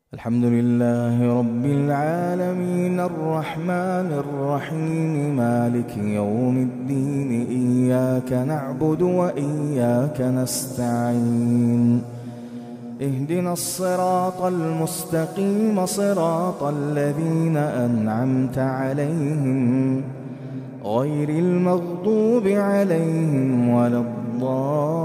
الحمد لله رب العالمين الرحمن الرحيم مالك يوم الدين إياك نعبد وإياك نستعين اهدنا الصراط المستقيم صراط الذين أنعمت عليهم غير المغضوب عليهم ولا الضالين